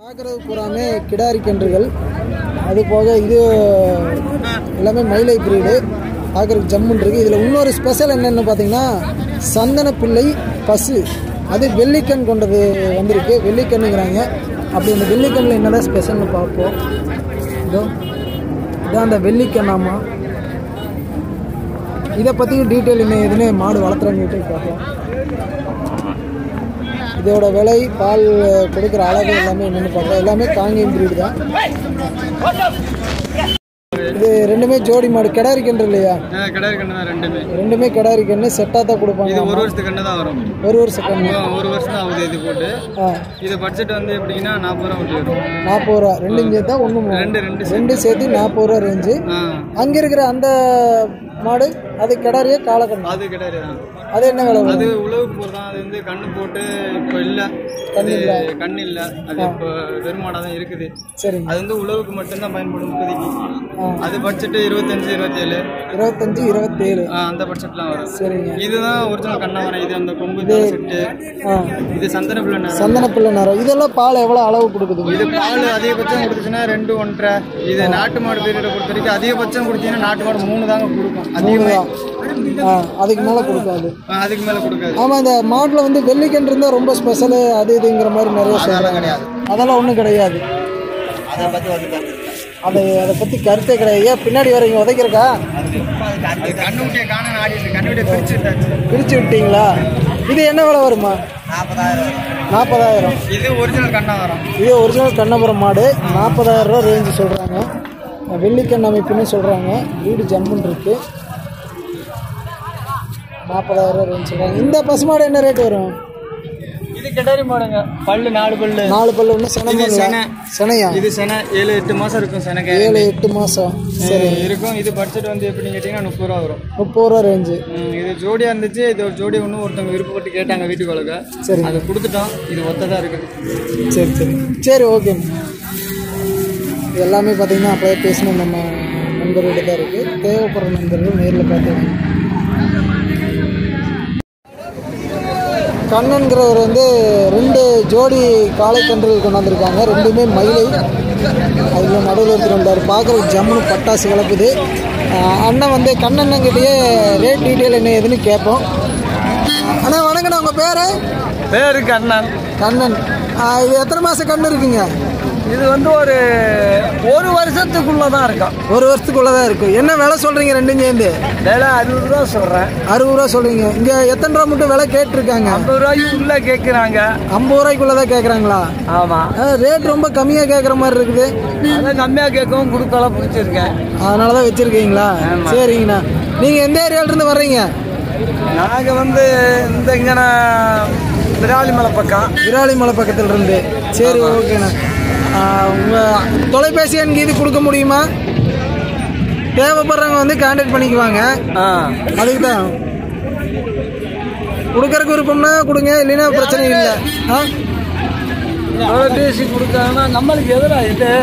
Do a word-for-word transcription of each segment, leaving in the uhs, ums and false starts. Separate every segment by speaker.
Speaker 1: பார்க்குறது பூராமே கிடாரி கன்றுகள். அது போக இது எல்லாமே மயிலை பிரீடு பார்க்குறதுக்கு ஜம்முன் இருக்குது. இதில் இன்னொரு ஸ்பெஷல் என்னென்னு பார்த்தீங்கன்னா சந்தன பிள்ளை பசு, அது வெள்ளிக்கண் கொண்டது வந்திருக்கு. வெள்ளிக்கண்ணுங்கிறாங்க. அப்படி இந்த வெள்ளிக்கண்ணில் என்னதான் ஸ்பெஷல்னு பார்ப்போம். இதோ இதான் அந்த வெள்ளிக்கண்ணாமா. இதை பற்றி டீட்டெயில் என்ன எதுவுமே மாடு வளர்த்துறவங்க பார்ப்போம். இதோட விலை, பால் கொடுக்குற அளவு எல்லாமே என்னென்னு பார்க்கலாம். எல்லாமே காங்கேயம் பிரீடு தான். இது ரெண்டுமே ஜோடி மாடு. கிடாரி கன்று இல்லையா?
Speaker 2: கிடாரி கன்று தான் ரெண்டுமே.
Speaker 1: ரெண்டுமே கிடாரி கன்று செட்டாக தான் கொடுப்பாங்க.
Speaker 2: இது ஒரு வருஷத்துக்கு கன்று தான் வரும்.
Speaker 1: ஒரு வருஷம் கன்று
Speaker 2: ஒரு வருஷம் தான் ஆகுது இது போட்டு. இது பட்ஜெட் வந்து எப்படின்னா நாற்பது ரூபா ஒட்டி வரும்.
Speaker 1: நாற்பது ரூபா ரெண்டு இங்கே தான் ஒன்று
Speaker 2: ரெண்டு ரெண்டு
Speaker 1: ரெண்டு சேர்த்து நாற்பது ரூபா ரேஞ்சு. அங்கே இருக்கிற அந்த மாடு அது கிடாரியே காலக்கண்ணு. அது
Speaker 2: கிடாரி தான்.
Speaker 1: அது என்ன விலை?
Speaker 2: அது உழவுக்கு போடுறதான். அது வந்து கண்ணு போட்டு இப்போ இல்லை,
Speaker 1: கண்ணு இல்லை
Speaker 2: கண்ணு இல்லை. அது இப்போ வெறுமாடாக தான் இருக்குது.
Speaker 1: சரி,
Speaker 2: அது வந்து உழவுக்கு மட்டும்தான் பயன்படும் இப்போதைக்கு. அது பட்ஜெட்டு இருபத்தஞ்சு இருபத்தேழு
Speaker 1: இருபத்தஞ்சு இருபத்தேழு
Speaker 2: அந்த பட்ஜெட்லாம் வரும்.
Speaker 1: சரிங்க.
Speaker 2: இதுதான் ஒரிஜினல் கண்ணாமரம். இது அந்த கொம்பு செட்டு. இது சந்தன பிள்ளை நேரம்.
Speaker 1: சந்தன பிள்ளை நேரம். இதெல்லாம் பால் எவ்வளோ அளவு கொடுக்குது?
Speaker 2: இது பால் அதிகபட்சம் கொடுத்துச்சுன்னா ரெண்டு ஒன்றரை. இது நாட்டு மாடு பீரியடை பொறுத்த வரைக்கும் அதிகபட்சம் கொடுத்தீங்கன்னா நாட்டு மாடு மூணு தாங்க கொடுக்கும். அதிகமாக
Speaker 1: அதுக்கு மேலே கொடுக்காது.
Speaker 2: அதுக்கு மேலே கொடுக்காது.
Speaker 1: ஆமாம், இந்த மாட்டில் வந்து வெள்ளிக்கன்று இருந்தால் ரொம்ப ஸ்பெஷலு அது இதுங்கிற மாதிரி நிறைய சொல்கிறாங்க. கிடையாது, அதெல்லாம் ஒன்றும் கிடையாது. அதை பற்றி அதை அதை பற்றி கருத்தே கிடையாது. ஏன் பின்னாடி வரீங்க உதைக்கிறக்கா?
Speaker 2: கண்ணுட்டியை காண ஆடிட்டு கண்ணுட்டியை பிரிச்சு
Speaker 1: பிரித்து விட்டீங்களா? இது என்ன விலை வருமா?
Speaker 2: நாற்பதாயிரம்.
Speaker 1: நாற்பதாயிரம்.
Speaker 2: இது ஒரிஜினல் கண்ணாமரம்.
Speaker 1: இது ஒரிஜினல் கண்ணாமரம் மாடு. நாற்பதாயிரம் ரூபா ரேஞ்சு சொல்கிறாங்க. வெள்ளிக்கண் அமைப்புன்னு சொல்கிறாங்க. வீடு ஜம்முன் இருக்குது. நாற்பதாயிரம் ரூபா ரேஞ்சு சொல்கிறாங்க. இந்த பசுமாடு என்ன ரேட் வரும்?
Speaker 2: இது கிடாரி மாடுங்க. பல்லு நாலு பல்லு நாலு
Speaker 1: பல்லு ஒன்று சென செனையா?
Speaker 2: இது சென ஏழு எட்டு மாதம் இருக்கும். செனக்கு
Speaker 1: ஏழு எட்டு மாதம் சரி
Speaker 2: இருக்கும். இது பட்ஜெட் வந்து எப்படின்னு கேட்டிங்கன்னா முப்பது ரூபா வரும்.
Speaker 1: முப்பது ரூபா ரேஞ்சு.
Speaker 2: இது ஜோடியாக இருந்துச்சு. இது ஒரு ஜோடி ஒன்று ஒருத்தவங்க விருப்பப்பட்டு கேட்டாங்க வீட்டுக்கு வளர்க்க. சரி, அதை கொடுத்துட்டோம். இது ஒத்ததாக இருக்குது.
Speaker 1: சரி சரி சரி ஓகே. இது எல்லாமே பார்த்தீங்கன்னா அப்படியே பேசணும் நம்ம நண்பர்கிட்ட தான் இருக்குது. தேவைப்படுற நண்பர்கள் நேரில் பார்த்துக்கணும். கண்ணன்கிறவர் வந்து ரெண்டு ஜோடி காளை கன்றுகள் கொண்டாந்துருக்காங்க. ரெண்டுமே மயிலை. அதில் நடுவில் எடுத்துகிட்டு வந்தார். பார்க்குறதுக்கு ஜம்முன்னு பட்டாசு கிளப்புது. அண்ணன் வந்து கண்ணண்ணங்கிட்டயே ரேட் டீட்டெயில் என்ன ஏதுன்னு கேட்போம். அண்ணா வணக்கண்ணா, உங்கள் பேர்?
Speaker 2: பேரு கண்ணன்.
Speaker 1: கண்ணன். இது எத்தனை மாதம் கண்ணு இருக்குங்க?
Speaker 2: இது வந்து ஒரு ஒரு வருஷத்துக்குள்ளே தான் இருக்கும்.
Speaker 1: ஒரு வருஷத்துக்குள்ளே தான் இருக்கும். என்ன விலை சொல்கிறீங்க ரெண்டும் சேர்ந்து?
Speaker 2: விலை அறுபது ரூபா சொல்கிறேன்.
Speaker 1: அறுபது ரூபா சொல்கிறீங்க. இங்கே எத்தனை ரூபா மட்டும் விலை கேட்டிருக்காங்க?
Speaker 2: ஐம்பது ரூபாய்க்கு உள்ளே கேட்குறாங்க.
Speaker 1: ஐம்பது ரூபாய்க்குள்ளே தான் கேட்குறாங்களா?
Speaker 2: ஆமாம்.
Speaker 1: ரேட் ரொம்ப கம்மியாக கேட்குற மாதிரி இருக்குது.
Speaker 2: அதான் கம்மியாக கேட்கவும் கொடுத்தாலும் பிடிச்சிருக்கேன்.
Speaker 1: அதனால தான் வச்சுருக்கீங்களா? சரிங்கண்ணா. நீங்கள் எந்த ஏரியாவிலேருந்து வர்றீங்க?
Speaker 2: நாங்கள் வந்து இந்த இங்கே விராலிமலை பக்கம்.
Speaker 1: விராலிமலை பக்கத்தில் இருந்து. சரி ஓகேண்ணா. உங்கள் தொலைபேசி எண்ணுக்கு இது கொடுக்க முடியுமா? தேவைப்படுறவங்க வந்து கான்டாக்ட் பண்ணிக்குவாங்க. அதுக்கு தான் கொடுக்கறக்கு விருப்பம்னா கொடுங்க, இல்லைன்னா பிரச்சனை இல்லை. ஆ
Speaker 2: தொலைபேசி கொடுத்தாங்கன்னா நம்மளுக்கு எதிராக இது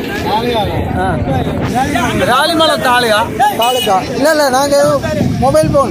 Speaker 2: விராலிமலை தாலுகா
Speaker 1: தாலுகா இல்லை இல்லை நாங்கள் மொபைல் ஃபோன்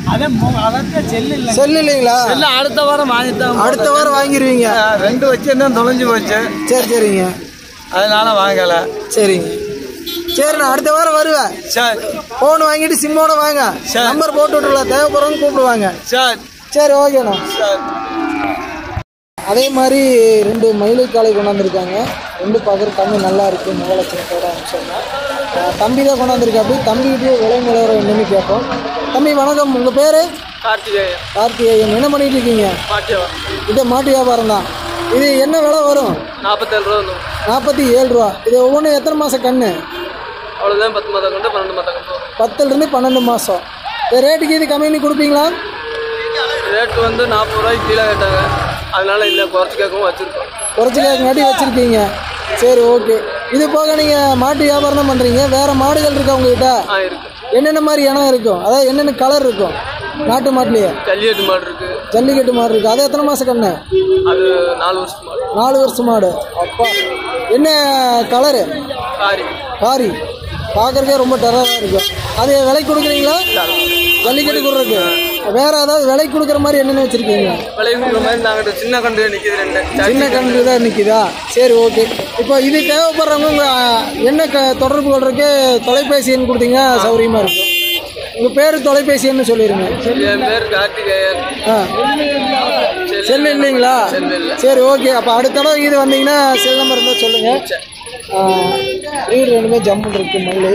Speaker 1: செல்லு இல்லைங்களா?
Speaker 2: இல்லை, அடுத்த வாரம் வாங்கிட்டோம்.
Speaker 1: அடுத்த வாரம் வாங்கிடுவீங்க.
Speaker 2: ரெண்டு வச்சுருந்தா தொலைஞ்சு போச்சு.
Speaker 1: சரி சரிங்க.
Speaker 2: அதனால வாங்கலை.
Speaker 1: சரிங்க சரிண்ணா. அடுத்த வாரம் வருவேன்.
Speaker 2: சரி,
Speaker 1: ஃபோன் வாங்கிட்டு சிம்மோட வாங்க. நம்பர் போட்டு விட்டுலாம். தேவைப்படுறவங்க கூப்பிடுவாங்க.
Speaker 2: சரி
Speaker 1: சரி ஓகேண்ணா.
Speaker 2: சரி.
Speaker 1: அதே மாதிரி ரெண்டு மயிலை காளை கொண்டாந்துருக்காங்க. ரெண்டு பார்க்குற கண்ணு நல்லா இருக்குது. முகலட்சணத்தோட அம்சம்னா தம்பி தான் கொண்டாந்துருக்கா. அப்படி தம்பிக்கிட்டே விலை நிலவரம் என்னன்னு கேட்போம். தம்பி வணக்கம், உங்கள் பேர்?
Speaker 2: கார்த்திகேயன்.
Speaker 1: கார்த்திகேயன். என்ன பண்ணிட்டு இருக்கீங்க? இது மாட்டு வியாபாரம் தான். இது என்ன விலை வரும்?
Speaker 2: நாற்பத்தேழு ரூபா வரும்.
Speaker 1: நாற்பத்தி ஏழு ரூபா. இது ஒவ்வொன்றும் எத்தனை மாதம் கண்ணு?
Speaker 2: அவ்வளோதான், பத்து மாதம் கண்டு பன்னெண்டு மாதம் கண்டு.
Speaker 1: பத்துலேருந்து பன்னெண்டு மாதம். இந்த ரேட்டுக்கு இது கம்மி பண்ணி கொடுப்பீங்களா?
Speaker 2: ரேட்டு வந்து நாற்பது ரூபாய்க்கு கீழே கேட்டாங்க. அதனால இல்லை, குறைச்சி கேட்கவும் வச்சுருக்கோம்.
Speaker 1: குறைச்சி கேட்காட்டி வச்சுருக்கீங்க. சரி ஓகே. இது போக நீங்கள் மாட்டு வியாபாரம் தான் பண்ணுறீங்க. வேறு மாடுகள் இருக்கா உங்ககிட்ட?
Speaker 2: ஆ இருக்குது.
Speaker 1: என்னென்ன மாதிரி இனம் இருக்கும்? அதாவது என்னென்ன கலர் இருக்கும் நாட்டு மாட்டுலேயே?
Speaker 2: ஜல்லிக்கட்டு மாடு இருக்குது.
Speaker 1: ஜல்லிக்கட்டு மாடு இருக்குது. அது எத்தனை மாதம் கண்ணு?
Speaker 2: அது நாலு வருஷம் மாடு.
Speaker 1: நாலு வருஷம் மாடு. அப்பா, என்ன கலரு?
Speaker 2: காரி.
Speaker 1: காரி. பார்க்குறதுக்கே ரொம்ப டெரராக இருக்கும். அது விலைக்கு கொடுக்குறீங்களா? ஜல்லிக்கட்டு கொடுக்குறதுக்கு வேற ஏதாவது விலை கொடுக்குற மாதிரி என்னென்ன வச்சிருக்கீங்க?
Speaker 2: விலை கொடுக்குற மாதிரி நாங்கள் சின்ன கன்று நிற்கிது, ரெண்டு
Speaker 1: சின்ன கன்று தான் நிற்கிதா? சரி, ஓகே. இப்போ இது தேவைப்படுறவங்க உங்கள் என்ன க தொடர்பு கொள்றதுக்கு தொலைபேசி எண் கொடுத்தீங்கன்னா சௌகரியமாக இருக்கும். உங்கள் பேர் தொலைபேசி எண்ணு சொல்லிடுங்க.
Speaker 2: என் பேர் கார்த்திகேயன்.
Speaker 1: ஆ, செல்லு இல்லைங்களா? சரி, ஓகே. அப்போ அடுத்த தடவை இது வந்தீங்கன்னா செல் நம்பர் இருந்தால் சொல்லுங்கள். வீடு ரெண்டுமே ஜம்முன்னு இருக்குது. மயிலை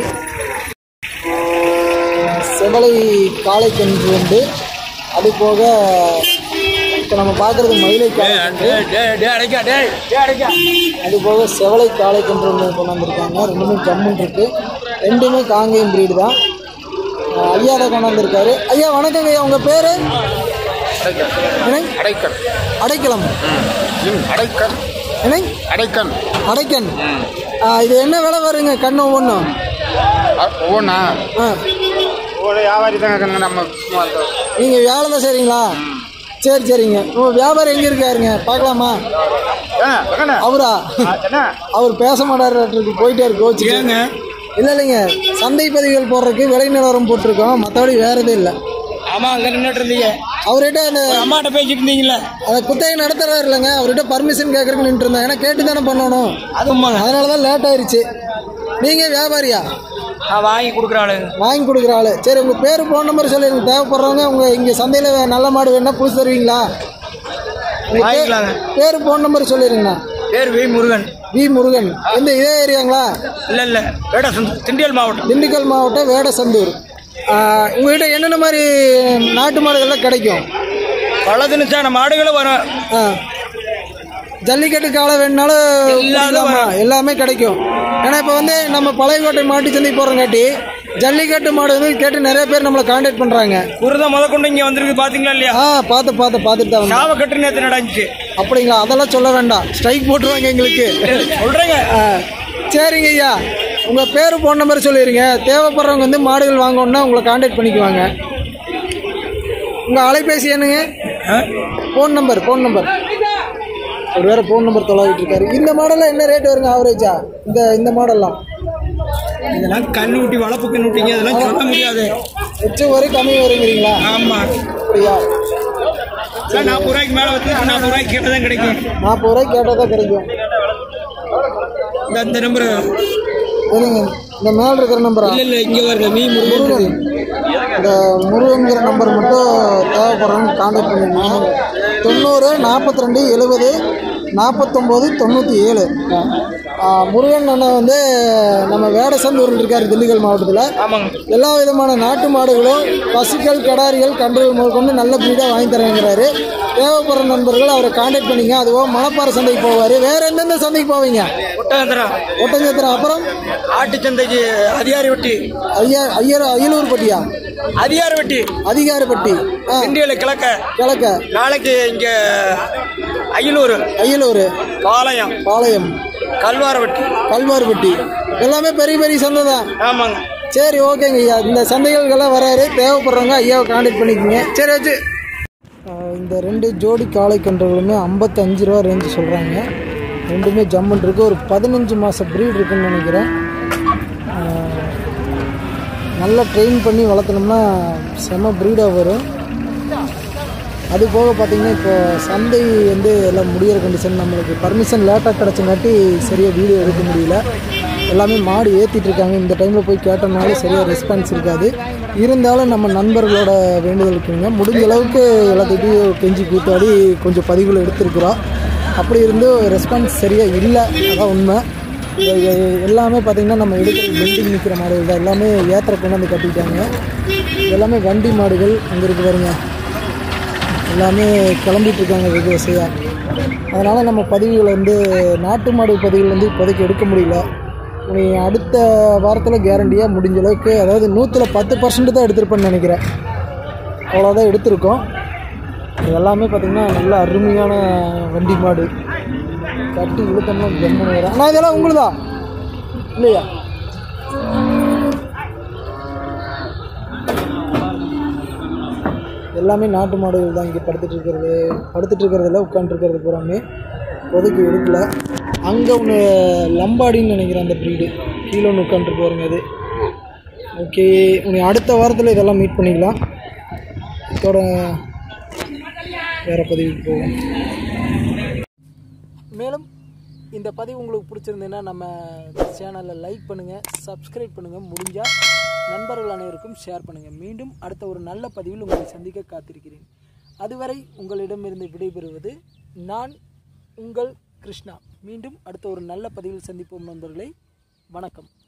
Speaker 1: செவலை காளை கன்று உண்டு. அது போக இப்போ நம்ம பார்க்குறது மயிலை காளை கன்று. அது போக செவலை காளை கன்று ஒன்று கொண்டு வந்திருக்காங்க. ரெண்டுமே ஜம்முன்னு இருக்குது. ரெண்டுமே காங்கேயம் பிரீடு தான். ஐயா தான் கொண்டு வந்திருக்காரு. ஐயா வணக்கங்க. ஐயா உங்கள் பேர்?
Speaker 2: அடைக்கன்.
Speaker 1: அடைக்கலம்.
Speaker 2: அடைக்கன்.
Speaker 1: என்ன?
Speaker 2: அடைக்கன்.
Speaker 1: அடைக்கன். இது என்ன விலை வருங்க கண்ணு ஒவ்வொன்றும்?
Speaker 2: ஒவ்வொன்றா?
Speaker 1: ஆ,
Speaker 2: ஒரு வியாபாரி தாங்க. நம்ம
Speaker 1: நீங்கள் வேலை தான் செய்கிறீங்களா? சரி, சரிங்க. உங்கள் வியாபாரம் எங்கே இருக்காருங்க? பார்க்கலாமா? அவரா? அவர் பேச மாட்டாரு, போயிட்டே இருக்கு. கோச்சுக்கோங்க. இல்லை இல்லைங்க, சந்தை பதிவுகள் போடுறதுக்கு விலை நிலவரம் போட்டிருக்கோம், மற்றபடி வேறு எதுவும் இல்லை.
Speaker 2: ஆமாம், அங்கே நின்றுட்டு இருந்தீங்க.
Speaker 1: அவர்கிட்ட அந்த
Speaker 2: அம்மாட்ட பேசிட்டு இருந்தீங்களா?
Speaker 1: அந்த குத்தகை நடத்துறாரு இல்லைங்க, அவர்கிட்ட பர்மிஷன் கேட்கறதுக்கு நின்று இருந்தேன். ஏன்னா கேட்டு தானே பண்ணணும்.
Speaker 2: அதுவும்
Speaker 1: அதனால தான் லேட் ஆயிடுச்சு. நீங்கள் வியாபாரியா?
Speaker 2: வாங்கி கொடுக்குற ஆளு.
Speaker 1: வாங்கி கொடுக்குற ஆளு. சரி, உங்கள் பேர் ஃபோன் நம்பர் சொல்லிடுங்க. தேவைப்படுறவங்க உங்கள் இங்கே சந்தையில் நல்ல மாடு வேணா புதுசு தருவீங்களா?
Speaker 2: வாங்கிக்கலாங்க.
Speaker 1: பேர் ஃபோன் நம்பர் சொல்லிடுங்கண்ணா.
Speaker 2: பேர் வி முருகன்.
Speaker 1: வி முருகன். எந்த இதே ஏரியாங்களா?
Speaker 2: இல்லை இல்லை, வேடசந்தூர், திண்டுக்கல் மாவட்டம்.
Speaker 1: திண்டுக்கல் மாவட்டம் வேடசந்தூர். உங்கள்கிட்ட என்னென்ன மாதிரி நாட்டு மாடுகள்லாம் கிடைக்கும்?
Speaker 2: பல தினச்சான மாடுகளும் வரும்.
Speaker 1: ஆ, ஜல்லிக்கட்டு காலை வேணுனாலும் எல்லாமே கிடைக்கும். ஏன்னா இப்போ வந்து நம்ம பழையக்கோட்டை மாட்டு சந்தை போகிறங்காட்டி ஜல்லிக்கட்டு மாடு வந்து கேட்டு நிறைய பேர் நம்மளை கான்டாக்ட் பண்ணுறாங்க.
Speaker 2: குருதை முத கொண்டு இங்கே வந்துருக்கு, பார்த்தீங்களா இல்லையா?
Speaker 1: ஆ, பார்த்து பார்த்து பார்த்துட்டு தான்.
Speaker 2: சாவ கட்டு நேற்று நடந்துச்சு.
Speaker 1: அப்படிங்களா? அதெல்லாம் சொல்ல வேண்டாம், ஸ்ட்ரைக் போட்டுருவாங்க எங்களுக்கு.
Speaker 2: சொல்கிறேங்க.
Speaker 1: ஆ, சரிங்க ஐயா. உங்கள் பேர் ஃபோன் நம்பர் சொல்லிடுங்க. தேவைப்படுறவங்க வந்து மாடுகள் வாங்கணுன்னா உங்களை கான்டாக்ட் பண்ணிக்குவாங்க. உங்கள் அலைபேசி என்னங்க? ஃபோன் நம்பர் ஃபோன் நம்பர் ஒரு வேறு ஃபோன் நம்பர் தொலைவிட்டு இருக்காரு. இந்த மாடல்லாம் என்ன ரேட் வருங்க ஆவரேஜா? இந்த இந்த மாடல்லாம்
Speaker 2: இதெல்லாம் கண்ணு ஊட்டி வளர்ப்பு கண்ணு ஊட்டிங்க, அதெல்லாம் சொல்ல முடியாது.
Speaker 1: எச்சு வரை கம்மி வருங்கிறீங்களா?
Speaker 2: ஆமாம்.
Speaker 1: அப்படியா?
Speaker 2: நாற்பது ரூபாய்க்கு மேலே வச்சு நாற்பது ரூபாய்க்கு கேட்டால் தான் கிடைக்கும்.
Speaker 1: நாற்பது ரூபாய்க்கு கேட்டால் தான் கிடைக்கும்.
Speaker 2: இந்த நம்பரு
Speaker 1: சரிங்க. இந்த மேலே இருக்கிற நம்பரா?
Speaker 2: இல்லை இல்லை, இங்கே வருங்க. மீ முருகன்.
Speaker 1: இந்த முருகன்கிற நம்பர் மட்டும் தேவைப்படுறவங்க கான்டாக்ட் பண்ணிக்கணும். தொண்ணூறு நாற்பத்தி ரெண்டு எழுபது நாற்பத்தொம்போது தொண்ணூற்றி ஏழு. முருகன் அண்ணன் வந்து நம்ம வேடசந்தூரில் இருக்கார், திண்டுக்கல் மாவட்டத்தில்.
Speaker 2: ஆமாங்க.
Speaker 1: எல்லா விதமான நாட்டு மாடுகளும் பசுக்கள், கடாரிகள், கன்றுகள் முதல் கொண்டு நல்ல பிரீடாக வாங்கி தரேங்கிறாரு. தேவைப்படுற நண்பர்கள் அவரை கான்டாக்ட் பண்ணிங்க. அதுவும் மணப்பாறை சந்தைக்கு போவார். வேறு எந்தெந்த சந்தைக்கு போவீங்க?
Speaker 2: ஒட்டஞ்சத்திரம்.
Speaker 1: ஒட்டஞ்சத்திரம். அப்புறம்
Speaker 2: ஆட்டு சந்தைக்கு அதிகாரி வெட்டி.
Speaker 1: ஐயா ஐயர் அயலூர் பட்டியா?
Speaker 2: அதிகாரி வெட்டி.
Speaker 1: அதிகாரப்பட்டி.
Speaker 2: திண்டியல் கிழக்க.
Speaker 1: கிழக்க.
Speaker 2: நாளைக்கு இங்கே அயலூர்.
Speaker 1: அயலூர்.
Speaker 2: பாளையம்.
Speaker 1: பாளையம்.
Speaker 2: கல்வாரப்பட்டி.
Speaker 1: கல்வார்பட்டி. எல்லாமே பெரிய பெரிய சந்தை தான்.
Speaker 2: ஆமாங்க.
Speaker 1: சரி, ஓகேங்க ஐயா. இந்த சந்தைகளுக்கெல்லாம் வராரு. தேவைப்படுறவங்க ஐயாவை கான்டாக்ட் பண்ணிக்கோங்க. சரி, வச்சு இந்த ரெண்டு ஜோடி காளை கன்றுகளுமே ஐம்பத்தஞ்சு ரூபா ரேஞ்சு சொல்கிறாங்க. ரெண்டுமே ஜம்முன் இருக்குது. ஒரு பதினஞ்சு மாதம் ப்ரீட் இருக்குதுன்னு நினைக்கிறேன். நல்லா ட்ரெயின் பண்ணி வளர்த்தணும்னா செம ப்ரீடாக வரும். அது போக பார்த்திங்கன்னா இப்போ சந்தை வந்து எல்லாம் முடிகிற கண்டிஷன், நம்மளுக்கு பர்மிஷன் லேட்டாக கிடச்சங்காட்டி சரியாக வீடியோ எடுக்க முடியல. எல்லாமே மாடு ஏற்றிட்டு இருக்காங்க. இந்த டைமில் போய் கேட்டோம்னாலும் சரியாக ரெஸ்பான்ஸ் இருக்காது. இருந்தாலும் நம்ம நண்பர்களோட வேண்டுதல் இருக்குங்க, முடிஞ்ச அளவுக்கு எல்லாத்தையும் கெஞ்சி கூத்தாடி கொஞ்சம் பதிவுகள் எடுத்துருக்குறோம். அப்படி இருந்து ரெஸ்பான்ஸ் சரியாக இல்லை, அதான் உண்மை. எல்லாமே பார்த்திங்கன்னா நம்ம எடுக்கிற பெண்டிங் நிற்கிற மாடுகள் தான். எல்லாமே ஏத்திர கொண்டாந்து கட்டிட்டாங்க. எல்லாமே வண்டி மாடுகள். அங்கே இருக்கு பாருங்க, எல்லாமே கிளம்பிட்டுருக்காங்க வெகு வசதியாக. அதனால் நம்ம பதிவுகளை வந்து நாட்டு மாடு பதிவுகள் வந்து இப்போதைக்கு எடுக்க முடியல. நீ அடுத்த வாரத்தில் கேரண்டியாக முடிஞ்ச அளவுக்கு, அதாவது நூற்றில் பத்து பர்சன்ட் தான் எடுத்திருப்பேன்னு நினைக்கிறேன். அவ்வளோதான் எடுத்திருக்கோம். எல்லாமே பார்த்திங்கன்னா நல்ல அருமையான வண்டி மாடு. கட்டி இழுத்தோம்னா ஜம்முன்னு வரும். ஆனால் இதெல்லாம் உங்களுதா இல்லையா? எல்லாமே நாட்டு மாடுகள் தான். இங்கே படுத்துட்டு இருக்கிறது படுத்துட்டு இருக்கிறதுல உட்காந்துருக்கிறது பூராமே ஒதுக்கி எடுக்கல. அங்கே ஒன்று லம்பாடின்னு நினைக்கிறேன் அந்த ப்ரீடு. கீழே ஒன்று உட்காந்துருக்கு பாருங்க அது. ஓகே, உன்னை அடுத்த வாரத்தில் இதெல்லாம் மீட் பண்ணிக்கலாம். இதோட வேறு பதிவுக்கு போவோம். மேலும் இந்த பதிவு உங்களுக்கு பிடிச்சிருந்ததுன்னா நம்ம சேனலை லைக் பண்ணுங்கள், சப்ஸ்கிரைப் பண்ணுங்கள், முடிஞ்சால் நண்பர்கள் அனைவருக்கும் ஷேர் பண்ணுங்கள். மீண்டும் அடுத்த ஒரு நல்ல பதிவில் உங்களை சந்திக்க காத்திருக்கிறேன். அதுவரை உங்களிடமிருந்து விடைபெறுவது நான் உங்கள் கிருஷ்ணா. மீண்டும் அடுத்த ஒரு நல்ல பதிவில் சந்திப்போம் நண்பர்களே. வணக்கம்.